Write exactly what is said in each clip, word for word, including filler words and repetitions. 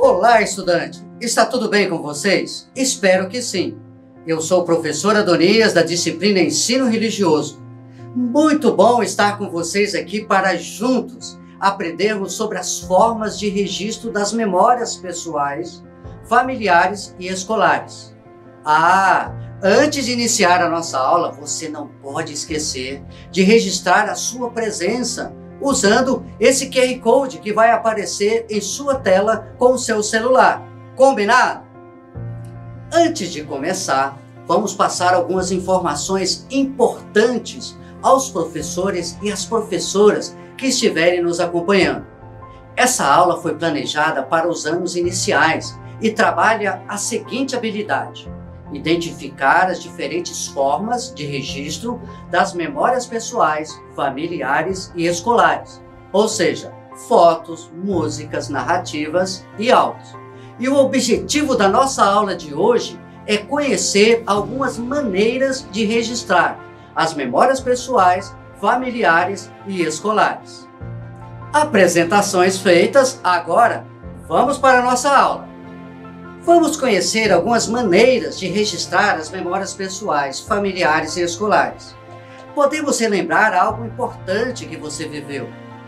Olá, estudante! Está tudo bem com vocês? Espero que sim. Eu sou o professor Adonias da disciplina Ensino Religioso. Muito bom estar com vocês aqui para juntos aprendermos sobre as formas de registro das memórias pessoais, familiares e escolares. Ah, antes de iniciar a nossa aula, você não pode esquecer de registrar a sua presença usando esse Q R Code que vai aparecer em sua tela com o seu celular. Combinado? Antes de começar, vamos passar algumas informações importantes aos professores e às professoras que estiverem nos acompanhando. Essa aula foi planejada para os anos iniciais e trabalha a seguinte habilidade: identificar as diferentes formas de registro das memórias pessoais, familiares e escolares, ou seja, fotos, músicas, narrativas e áudios. E o objetivo da nossa aula de hoje é conhecer algumas maneiras de registrar as memórias pessoais, familiares e escolares. Apresentações feitas, agora vamos para a nossa aula. Vamos conhecer algumas maneiras de registrar as memórias pessoais, familiares e escolares. Podemos relembrar algo importante que você viveu.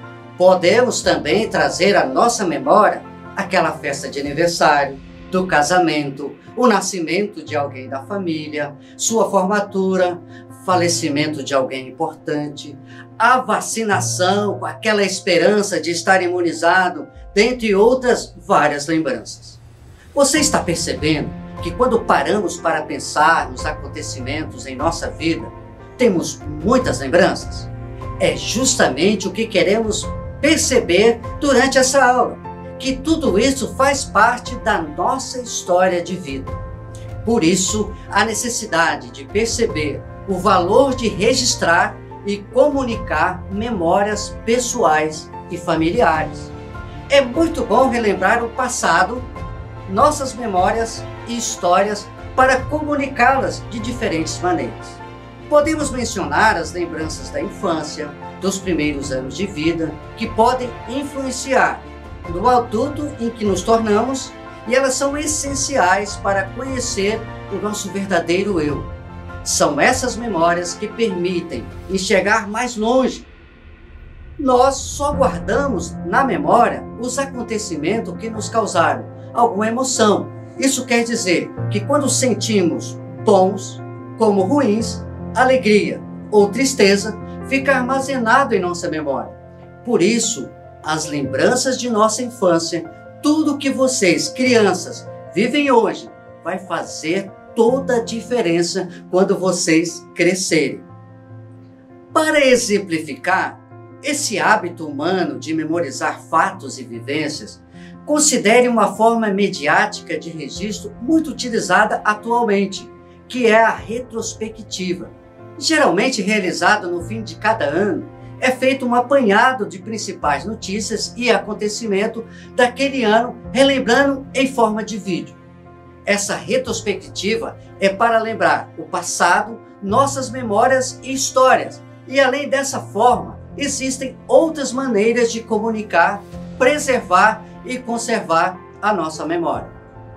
Podemos também trazer à nossa memória aquela festa de aniversário, do casamento, o nascimento de alguém da família, sua formatura, falecimento de alguém importante, a vacinação, com aquela esperança de estar imunizado, dentre outras várias lembranças. Você está percebendo que quando paramos para pensar nos acontecimentos em nossa vida, temos muitas lembranças? É justamente o que queremos perceber durante essa aula, que tudo isso faz parte da nossa história de vida. Por isso, a necessidade de perceber o valor de registrar e comunicar memórias pessoais e familiares. É muito bom relembrar o passado, nossas memórias e histórias para comunicá-las de diferentes maneiras. Podemos mencionar as lembranças da infância, dos primeiros anos de vida, que podem influenciar no adulto em que nos tornamos, e elas são essenciais para conhecer o nosso verdadeiro eu. São essas memórias que permitem enxergar mais longe. Nós só guardamos na memória os acontecimentos que nos causaram alguma emoção. Isso quer dizer que quando sentimos bons como ruins, alegria ou tristeza, fica armazenado em nossa memória. Por isso, as lembranças de nossa infância, tudo que vocês, crianças, vivem hoje, vai fazer toda a diferença quando vocês crescerem. Para exemplificar esse hábito humano de memorizar fatos e vivências, considere uma forma mediática de registro muito utilizada atualmente, que é a retrospectiva. Geralmente realizada no fim de cada ano, é feito um apanhado de principais notícias e acontecimentos daquele ano, relembrando em forma de vídeo. Essa retrospectiva é para lembrar o passado, nossas memórias e histórias. E além dessa forma, existem outras maneiras de comunicar, preservar e conservar a nossa memória.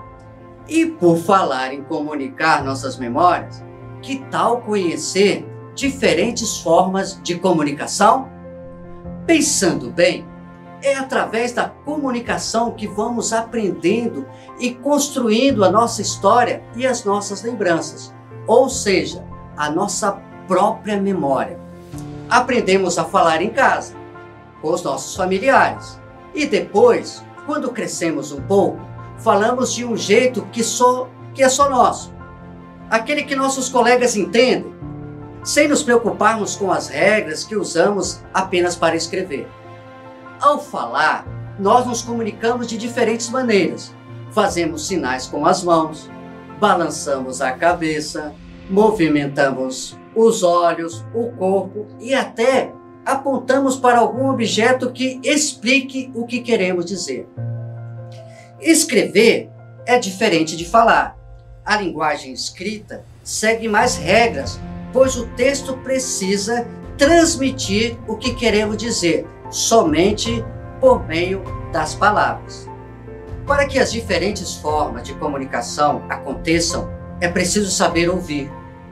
E por falar em comunicar nossas memórias, que tal conhecer diferentes formas de comunicação? Pensando bem, é através da comunicação que vamos aprendendo e construindo a nossa história e as nossas lembranças, ou seja, a nossa própria memória. Aprendemos a falar em casa, com os nossos familiares, e depois, quando crescemos um pouco, falamos de um jeito que, só, que é só nosso, aquele que nossos colegas entendem, sem nos preocuparmos com as regras que usamos apenas para escrever. Ao falar, nós nos comunicamos de diferentes maneiras. Fazemos sinais com as mãos, balançamos a cabeça, movimentamos os olhos, o corpo e até apontamos para algum objeto que explique o que queremos dizer. Escrever é diferente de falar. A linguagem escrita segue mais regras, pois o texto precisa transmitir o que queremos dizer, somente por meio das palavras. Para que as diferentes formas de comunicação aconteçam, é preciso saber ouvir.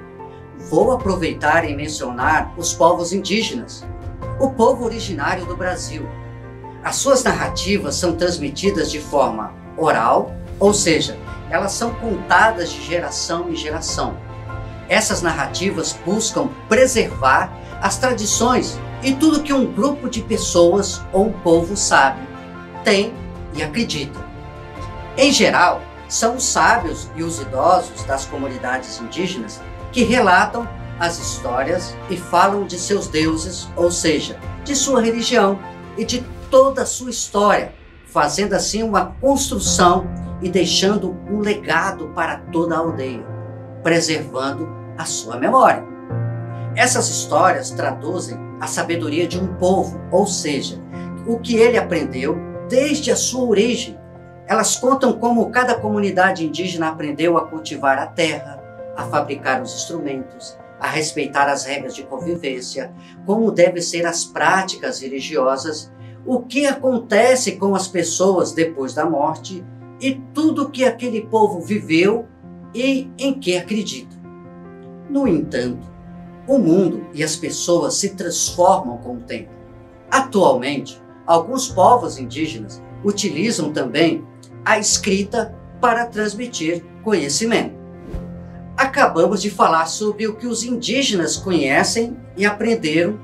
Vou aproveitar e mencionar os povos indígenas, o povo originário do Brasil. As suas narrativas são transmitidas de forma oral, ou seja, elas são contadas de geração em geração. Essas narrativas buscam preservar as tradições e tudo que um grupo de pessoas ou um povo sabe, tem e acredita. Em geral, são os sábios e os idosos das comunidades indígenas que relatam as histórias e falam de seus deuses, ou seja, de sua religião e de toda a sua história, fazendo assim uma construção e deixando um legado para toda a aldeia, preservando a sua memória. Essas histórias traduzem a sabedoria de um povo, ou seja, o que ele aprendeu desde a sua origem. Elas contam como cada comunidade indígena aprendeu a cultivar a terra, a fabricar os instrumentos, a respeitar as regras de convivência, como devem ser as práticas religiosas, o que acontece com as pessoas depois da morte e tudo que aquele povo viveu e em que acredita. No entanto, o mundo e as pessoas se transformam com o tempo. Atualmente, alguns povos indígenas utilizam também a escrita para transmitir conhecimento. Acabamos de falar sobre o que os indígenas conhecem e aprenderam,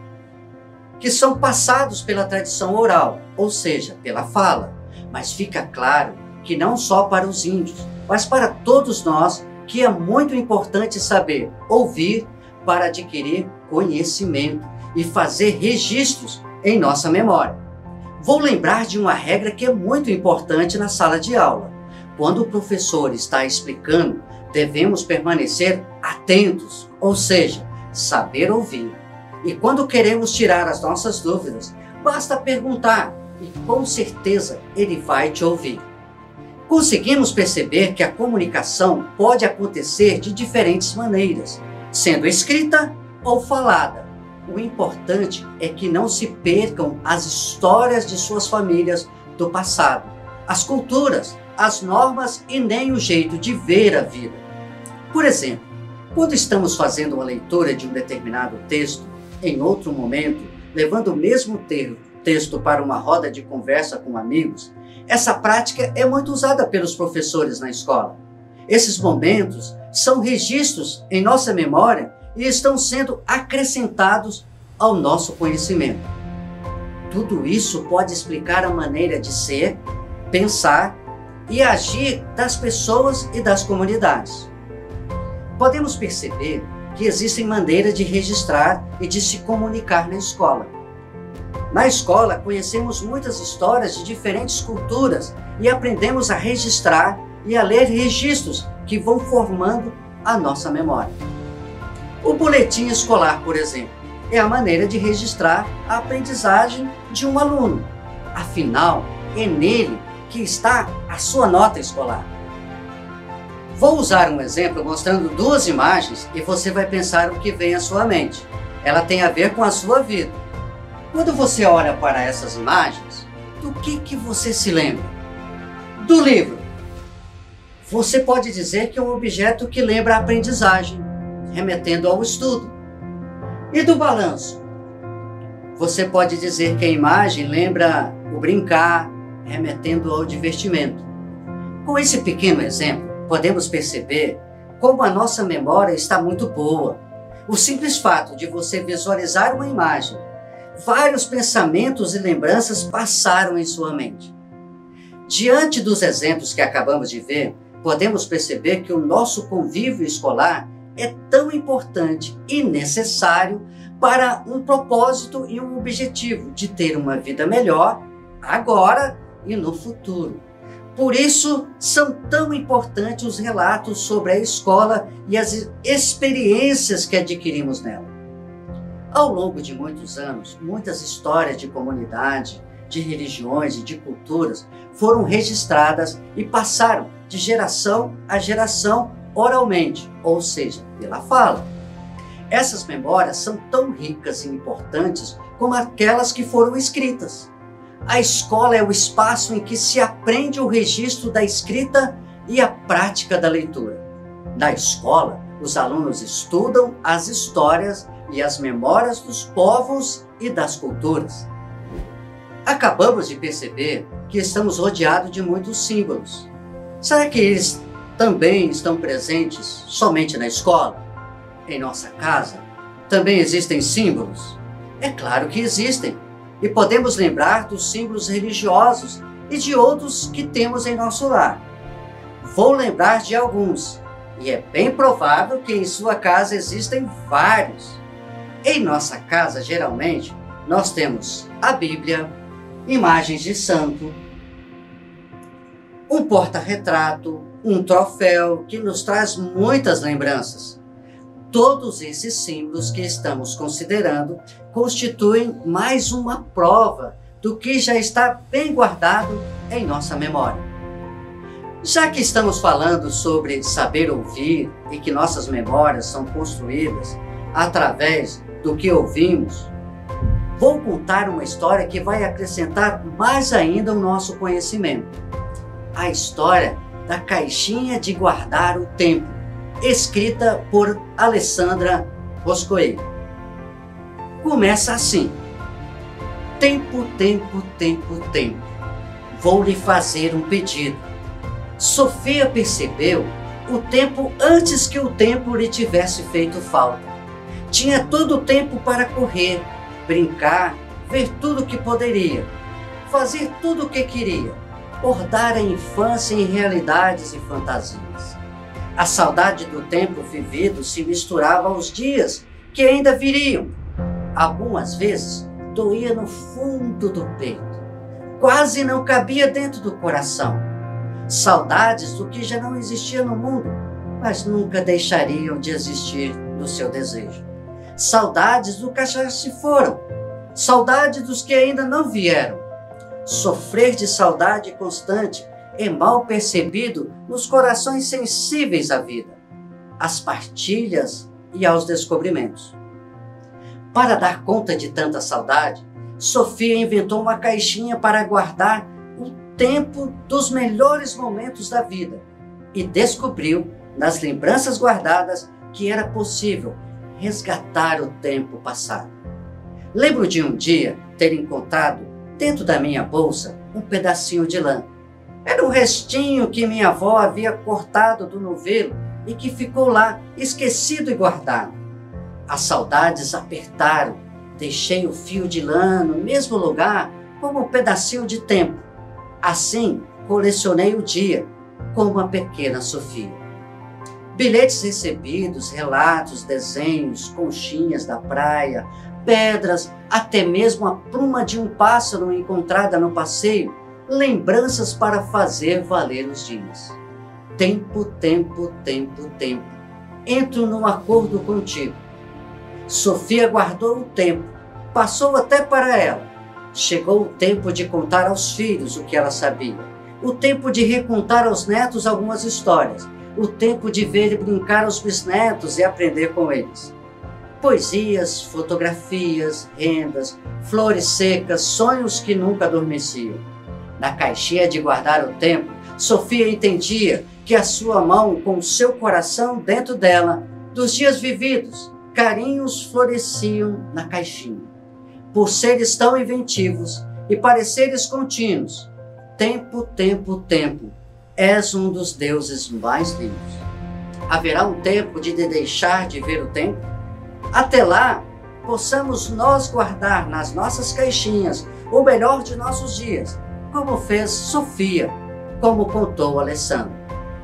que são passados pela tradição oral, ou seja, pela fala. Mas fica claro que não só para os índios, mas para todos nós, que é muito importante saber ouvir para adquirir conhecimento e fazer registros em nossa memória. Vou lembrar de uma regra que é muito importante na sala de aula. Quando o professor está explicando, devemos permanecer atentos, ou seja, saber ouvir. E quando queremos tirar as nossas dúvidas, basta perguntar e com certeza ele vai te ouvir. Conseguimos perceber que a comunicação pode acontecer de diferentes maneiras, sendo escrita ou falada. O importante é que não se percam as histórias de suas famílias do passado, as culturas, as normas e nem o jeito de ver a vida. Por exemplo, quando estamos fazendo uma leitura de um determinado texto, em outro momento, levando o mesmo texto para uma roda de conversa com amigos, essa prática é muito usada pelos professores na escola. Esses momentos são registros em nossa memória e estão sendo acrescentados ao nosso conhecimento. Tudo isso pode explicar a maneira de ser, pensar e agir das pessoas e das comunidades. Podemos perceber que existem maneiras de registrar e de se comunicar na escola. Na escola, conhecemos muitas histórias de diferentes culturas e aprendemos a registrar e a ler registros que vão formando a nossa memória. O boletim escolar, por exemplo, é a maneira de registrar a aprendizagem de um aluno. Afinal, é nele que está a sua nota escolar. Vou usar um exemplo mostrando duas imagens e você vai pensar o que vem à sua mente. Ela tem a ver com a sua vida. Quando você olha para essas imagens, do que, que você se lembra? Do livro. Você pode dizer que é um objeto que lembra a aprendizagem, remetendo ao estudo. E do balanço? Você pode dizer que a imagem lembra o brincar, remetendo ao divertimento. Com esse pequeno exemplo, podemos perceber como a nossa memória está muito boa. O simples fato de você visualizar uma imagem, vários pensamentos e lembranças passaram em sua mente. Diante dos exemplos que acabamos de ver, podemos perceber que o nosso convívio escolar é tão importante e necessário para um propósito e um objetivo de ter uma vida melhor agora e no futuro. Por isso, são tão importantes os relatos sobre a escola e as experiências que adquirimos nela. Ao longo de muitos anos, muitas histórias de comunidade, de religiões e de culturas foram registradas e passaram de geração a geração oralmente, ou seja, pela fala. Essas memórias são tão ricas e importantes como aquelas que foram escritas. A escola é o espaço em que se aprende o registro da escrita e a prática da leitura. Na escola, os alunos estudam as histórias e as memórias dos povos e das culturas. Acabamos de perceber que estamos rodeados de muitos símbolos. Será que eles também estão presentes somente na escola? Em nossa casa, também existem símbolos? É claro que existem. E podemos lembrar dos símbolos religiosos e de outros que temos em nosso lar. Vou lembrar de alguns, e é bem provável que em sua casa existem vários. Em nossa casa, geralmente, nós temos a Bíblia, imagens de santo, um porta-retrato, um troféu que nos traz muitas lembranças. Todos esses símbolos que estamos considerando constituem mais uma prova do que já está bem guardado em nossa memória. Já que estamos falando sobre saber ouvir e que nossas memórias são construídas através do que ouvimos, vou contar uma história que vai acrescentar mais ainda o nosso conhecimento. A história da caixinha de guardar o tempo, escrita por Alessandra Roscoe. Começa assim: tempo, tempo, tempo, tempo. Vou lhe fazer um pedido. Sofia percebeu o tempo antes que o tempo lhe tivesse feito falta. Tinha todo o tempo para correr, brincar, ver tudo o que poderia, fazer tudo o que queria, bordar a infância em realidades e fantasias. A saudade do tempo vivido se misturava aos dias que ainda viriam. Algumas vezes doía no fundo do peito, quase não cabia dentro do coração. Saudades do que já não existia no mundo, mas nunca deixariam de existir no seu desejo. Saudades do que já se foram, saudades dos que ainda não vieram. Sofrer de saudade constante é mal percebido nos corações sensíveis à vida, às partilhas e aos descobrimentos. Para dar conta de tanta saudade, Sofia inventou uma caixinha para guardar o tempo dos melhores momentos da vida e descobriu, nas lembranças guardadas, que era possível resgatar o tempo passado. Lembro de um dia ter encontrado dentro da minha bolsa um pedacinho de lã. Era um restinho que minha avó havia cortado do novelo e que ficou lá esquecido e guardado. As saudades apertaram, deixei o fio de lã no mesmo lugar como um pedacinho de tempo. Assim, colecionei o dia como a pequena Sofia. Bilhetes recebidos, relatos, desenhos, conchinhas da praia, pedras, até mesmo a pluma de um pássaro encontrada no passeio, lembranças para fazer valer os dias. Tempo, tempo, tempo, tempo. Entro num acordo contigo. Sofia guardou o tempo, passou até para ela. Chegou o tempo de contar aos filhos o que ela sabia, o tempo de recontar aos netos algumas histórias, o tempo de ver e brincar aos bisnetos e aprender com eles. Poesias, fotografias, rendas, flores secas, sonhos que nunca adormeciam. Na caixinha de guardar o tempo, Sofia entendia que a sua mão, com o seu coração dentro dela, dos dias vividos, carinhos floresciam na caixinha. Por seres tão inventivos e pareceres contínuos, tempo, tempo, tempo, és um dos deuses mais lindos. Haverá um tempo de deixar de ver o tempo? Até lá, possamos nós guardar nas nossas caixinhas o melhor de nossos dias, como fez Sofia, como contou Alessandra.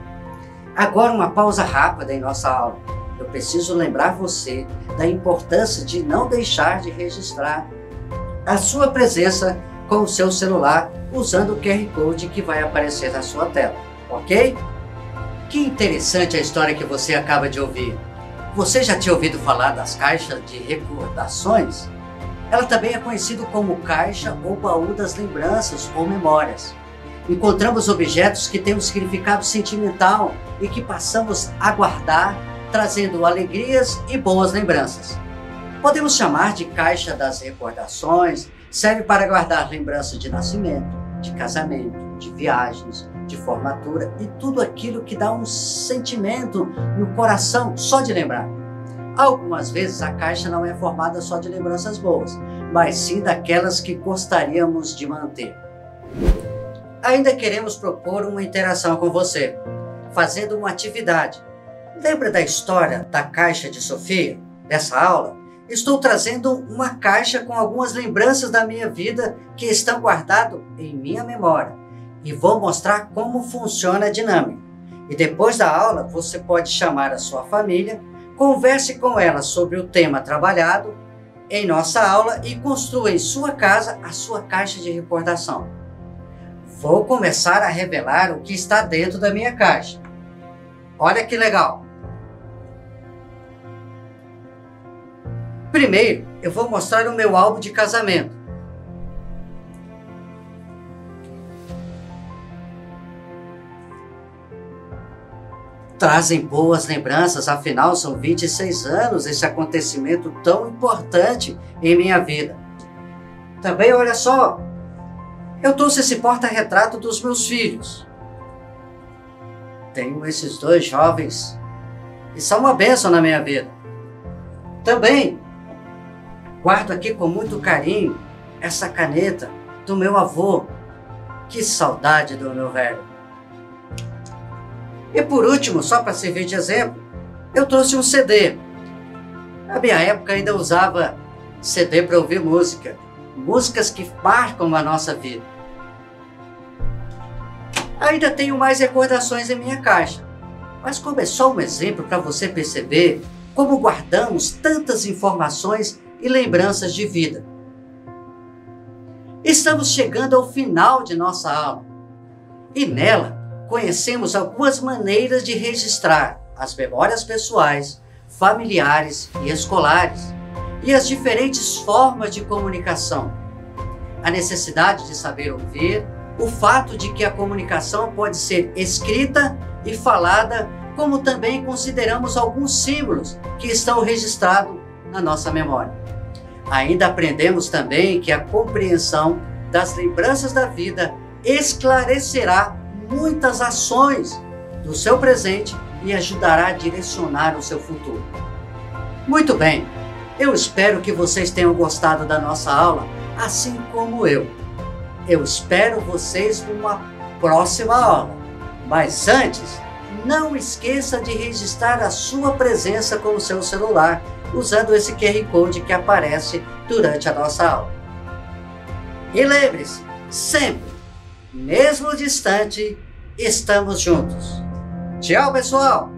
Agora uma pausa rápida em nossa aula. Eu preciso lembrar você da importância de não deixar de registrar a sua presença com o seu celular usando o Q R Code que vai aparecer na sua tela, ok? Que interessante a história que você acaba de ouvir. Você já tinha ouvido falar das caixas de recordações? Ela também é conhecida como caixa ou baú das lembranças ou memórias. Encontramos objetos que têm um significado sentimental e que passamos a guardar, trazendo alegrias e boas lembranças. Podemos chamar de caixa das recordações, serve para guardar lembranças de nascimento, de casamento, de viagens, de formatura e tudo aquilo que dá um sentimento no coração só de lembrar. Algumas vezes a caixa não é formada só de lembranças boas, mas sim daquelas que gostaríamos de manter. Ainda queremos propor uma interação com você, fazendo uma atividade. Lembra da história da caixa de Sofia, dessa aula? Estou trazendo uma caixa com algumas lembranças da minha vida que estão guardadas em minha memória e vou mostrar como funciona a dinâmica. E depois da aula você pode chamar a sua família, converse com ela sobre o tema trabalhado em nossa aula e construa em sua casa a sua caixa de recordação. Vou começar a revelar o que está dentro da minha caixa. Olha que legal! Primeiro, eu vou mostrar o meu álbum de casamento. Trazem boas lembranças, afinal são vinte e seis anos esse acontecimento tão importante em minha vida. Também, olha só, eu trouxe esse porta-retrato dos meus filhos. Tenho esses dois jovens que são uma bênção na minha vida. Também guardo aqui com muito carinho essa caneta do meu avô. Que saudade do meu velho. E por último, só para servir de exemplo, eu trouxe um C D. Na minha época ainda usava C D para ouvir música. Músicas que marcam a nossa vida. Ainda tenho mais recordações em minha caixa. Mas como é só um exemplo para você perceber como guardamos tantas informações e lembranças de vida. Estamos chegando ao final de nossa aula. E nela, conhecemos algumas maneiras de registrar as memórias pessoais, familiares e escolares, e as diferentes formas de comunicação. A necessidade de saber ouvir, o fato de que a comunicação pode ser escrita e falada, como também consideramos alguns símbolos que estão registrados na nossa memória. Ainda aprendemos também que a compreensão das lembranças da vida esclarecerá muitas ações do seu presente e ajudará a direcionar o seu futuro. Muito bem, eu espero que vocês tenham gostado da nossa aula, assim como eu. Eu espero vocês numa próxima aula. Mas antes, não esqueça de registrar a sua presença com o seu celular, usando esse Q R Code que aparece durante a nossa aula. E lembre-se, sempre, mesmo distante, estamos juntos. Tchau, pessoal!